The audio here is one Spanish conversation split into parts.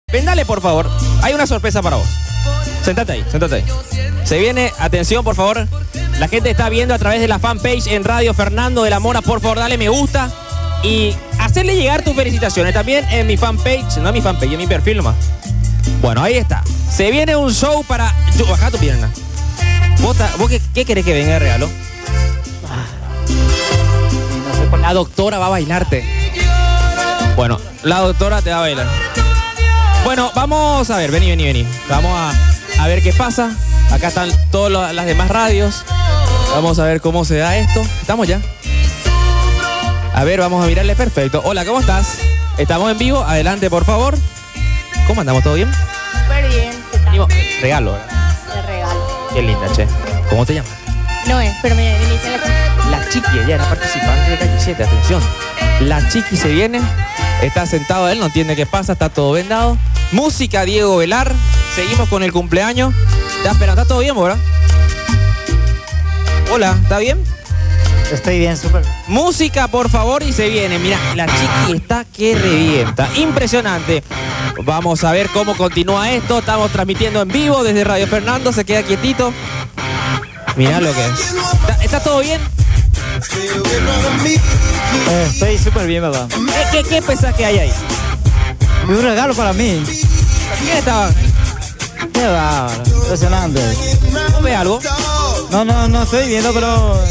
Vendale, por favor. Hay una sorpresa para vos. Sentate ahí, sentate ahí. Se viene, atención, por favor. La gente está viendo a través de la fanpage en Radio Fernando de la Mora. Por favor, dale me gusta y hacerle llegar tus felicitaciones. También en mi fanpage, no en mi fanpage, en mi perfil nomás. Bueno, ahí está. Se viene un show para... Baja tu pierna. ¿Vos qué querés que venga de regalo? La doctora va a bailarte. Bueno, la doctora te va a bailar. Bueno, vamos a ver, vení. Vamos a ver qué pasa. Acá están todas las demás radios. Vamos a ver cómo se da esto. ¿Estamos ya? A ver, vamos a mirarle. Perfecto. Hola, ¿cómo estás? Estamos en vivo. Adelante, por favor. ¿Cómo andamos? ¿Todo bien? Súper bien. Regalo, ¿verdad? El regalo. Qué linda, che. ¿Cómo te llamas? No es, pero me dicen la chica. La Chiqui, ella era participante de Calle 7. Atención. La Chiqui se viene. Está sentado él, no entiende qué pasa. Está todo vendado. Música Diego Velar. Seguimos con el cumpleaños. ¿Estás esperando? ¿Está todo bien, verdad? Hola, ¿está bien? Estoy bien, súper. Música, por favor, y se viene. Mira, la Chiqui está que revienta. Impresionante. Vamos a ver cómo continúa esto. Estamos transmitiendo en vivo desde Radio Fernando. Se queda quietito. Mirá lo que es. ¿Está todo bien? Estoy súper bien, papá. ¿Qué pensás que hay ahí? Y un regalo para mí. ¿Quién estaba? Qué bárbaro, impresionante. ¿No ve algo? No estoy viendo, pero...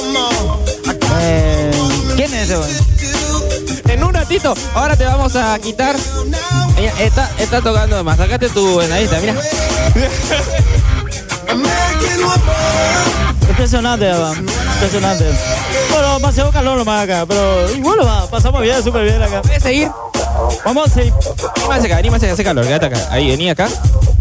¿Quién es ese, güey? En un ratito, ahora te vamos a quitar. Ella está tocando de más. Sacate tu venadita, mira. Impresionante, papá. Impresionante. Bueno, demasiado calor nomás acá, pero igual va, pasamos bien, súper bien acá. ¿Puedes seguir? Vamos a seguir. Anímase acá, hace calor, quédate acá. Ahí, vení acá.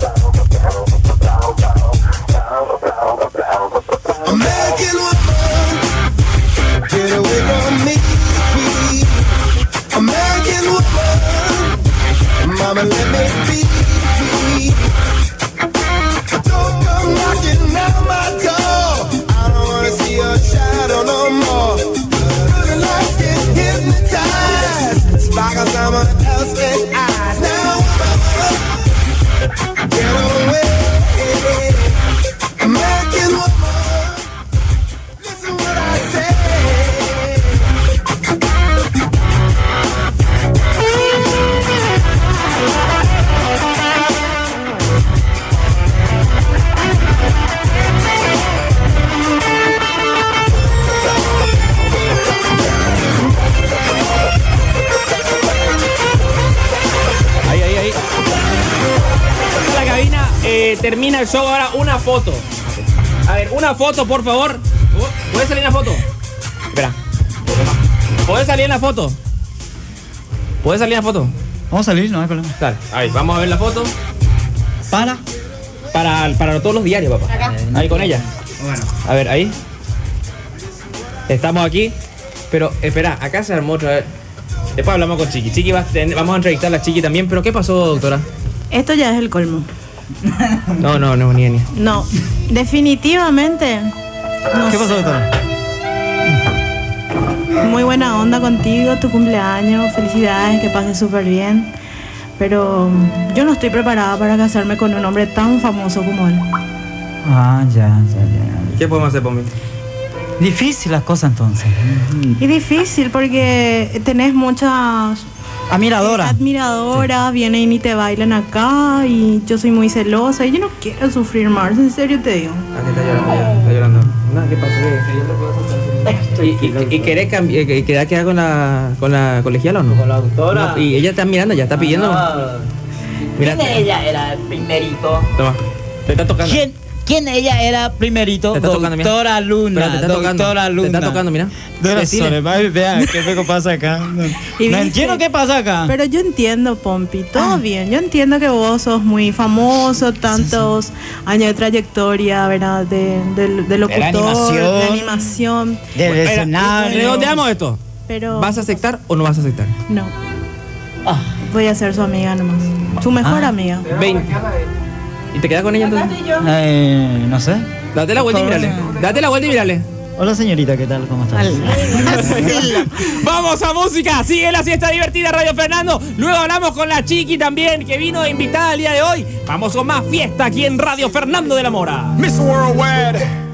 Termina el show ahora, una foto. A ver, una foto, por favor. ¿Puedes salir en la foto? Espera. ¿Puedes salir en la foto? ¿Puedes salir en la foto? Vamos a salir, no hay problema. Dale, ahí, vamos a ver la foto. Para todos los diarios, papá. Acá. Ahí con ella. Bueno. A ver, ahí. Estamos aquí. Pero, espera, acá se armó otra vez. Después hablamos con Chiqui. Chiqui, vamos a entrevistar a la Chiqui también. ¿Pero qué pasó, doctora? Esto ya es el colmo. No, ni. No, definitivamente. No ¿Qué pasó, doctora? Muy buena onda contigo, tu cumpleaños, felicidades, que pases súper bien. Pero yo no estoy preparada para casarme con un hombre tan famoso como él. Ah, ya. ¿Qué podemos hacer por mí? Difícil las cosas entonces. Y difícil porque tenés muchas admiradoras, vienen y te bailan acá y yo soy muy celosa y yo no quiero sufrir más, en serio te digo. Ah, que está llorando. No, ¿qué pasó? ¿Y querés quedar con la colegiala o no? Con la doctora. No, y ella está mirando, ya está pidiendo. Mira, ¿Quién de ella era el primerito? toma, te está tocando. ¿Quién ella era primerito? Te está tocando, mira. Doctora Luna. Pero te está tocando. Doctora Luna. Te está tocando, mira. Decile. Vean, ¿qué pasa acá? Y No viste, entiendo qué pasa acá. pero yo entiendo, Pompi, todo bien. Yo entiendo que vos sos muy famoso, tantos años de trayectoria, ¿verdad? De locutor, de animación. Del escenario. Redondeamos esto. Pero ¿Vas a aceptar o no vas a aceptar? no. Voy a ser su amiga nomás. Su mejor amiga. 20. ¿Y te quedas con ella entonces? No sé. Date la vuelta y mírale. Date la vuelta y mírale. Hola señorita, ¿qué tal? ¿Cómo estás? Vamos a música, sigue la siesta divertida Radio Fernando. Luego hablamos con la Chiqui también, que vino invitada el día de hoy. Vamos con más fiesta aquí en Radio Fernando de la Mora. Miss Worldwide.